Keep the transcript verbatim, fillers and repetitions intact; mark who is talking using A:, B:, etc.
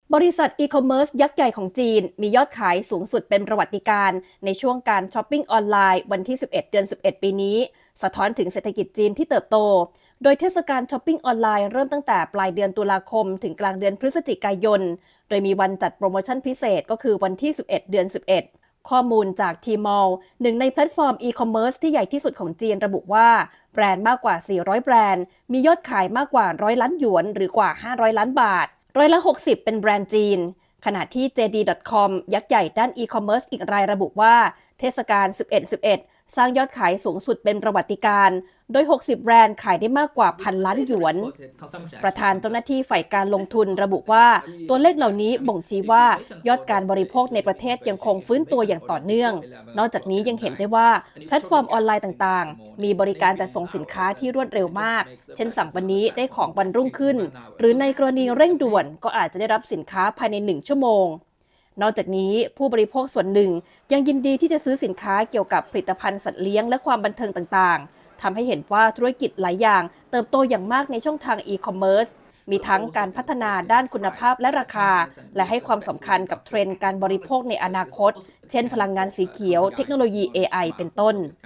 A: บริษัทอีคอมเมิร์ซยักษ์ใหญ่ของจีนมียอดขายสูงสุดเป็นประวัติการณ์ในช่วงการช้อปปิ้งออนไลน์วันที่ สิบเอ็ด เดือน สิบเอ็ด ปีนี้สะท้อนถึงเศรษฐกิจจีนที่เติบโตโดยเทศกาลช้อปปิ้งออนไลน์เริ่มตั้งแต่ปลายเดือนตุลาคมถึงกลางเดือนพฤศจิกายนโดยมีวันจัดโปรโมชั่นพิเศษก็คือวันที่ สิบเอ็ด เดือน สิบเอ็ด ข้อมูลจาก Tmall หนึ่งในแพลตฟอร์มอีคอมเมิร์ซที่ใหญ่ที่สุดของจีนระบุว่าแบรนด์มากกว่า สี่ร้อย แบรนด์มียอดขายมากกว่าร้อยล้านหยวนหรือกว่าห้าร้อยล้านบาทร้อยละหกสิบเป็นแบรนด์จีนขณะที่ เจ ดี ดอท คอม ยักษ์ใหญ่ด้านอีคอมเมิร์ซอีกรายระบุว่าเทศกาล สิบเอ็ด สิบเอ็ด สร้างยอดขายสูงสุดเป็นประวัติการณ์โดย หกสิบ แบรนด์ขายได้มากกว่าพันล้านหยวน ประธานเจ้าหน้าที่ฝ่ายการลงทุนระบุว่าตัวเลขเหล่านี้บ่งชี้ว่ายอดการบริโภคในประเทศยังคงฟื้นตัวอย่างต่อเนื่องนอกจากนี้ยังเห็นได้ว่าแพลตฟอร์มออนไลน์ต่างๆมีบริการจัดส่งสินค้าที่รวดเร็วมากเช่นสั่งวันนี้ได้ของวันรุ่งขึ้นหรือในกรณีเร่งด่วนก็อาจจะได้รับสินค้าภายในหนึ่งชั่วโมงนอกจากนี้ผู้บริโภคส่วนหนึ่งยังยินดีที่จะซื้อสินค้าเกี่ยวกับผลิตภัณฑ์สัตว์เลี้ยงและความบันเทิงต่างๆทำให้เห็นว่าธุรกิจหลายอย่างเติบโตอย่างมากในช่องทางอีคอมเมิร์ซมีทั้งการพัฒนาด้านคุณภาพและราคาและให้ความสำคัญกับเทรนด์การบริโภคในอนาคตเช่นพลังงานสีเขียวเทคโนโลยี เอ ไอ เป็นต้น